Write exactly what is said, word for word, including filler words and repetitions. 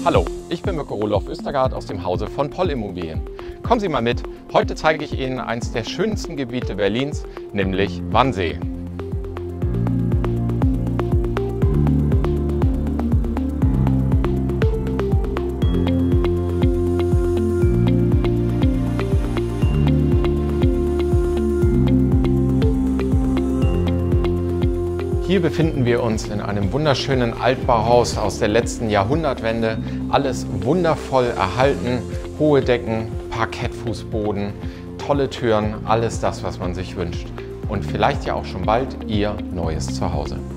Hallo, ich bin Mirko Roloff Östergaard aus dem Hause von Poll Immobilien. Kommen Sie mal mit, heute zeige ich Ihnen eines der schönsten Gebiete Berlins, nämlich Wannsee. Hier befinden wir uns in einem wunderschönen Altbauhaus aus der letzten Jahrhundertwende. Alles wundervoll erhalten, hohe Decken, Parkettfußboden, tolle Türen, alles das, was man sich wünscht. Und vielleicht ja auch schon bald Ihr neues Zuhause.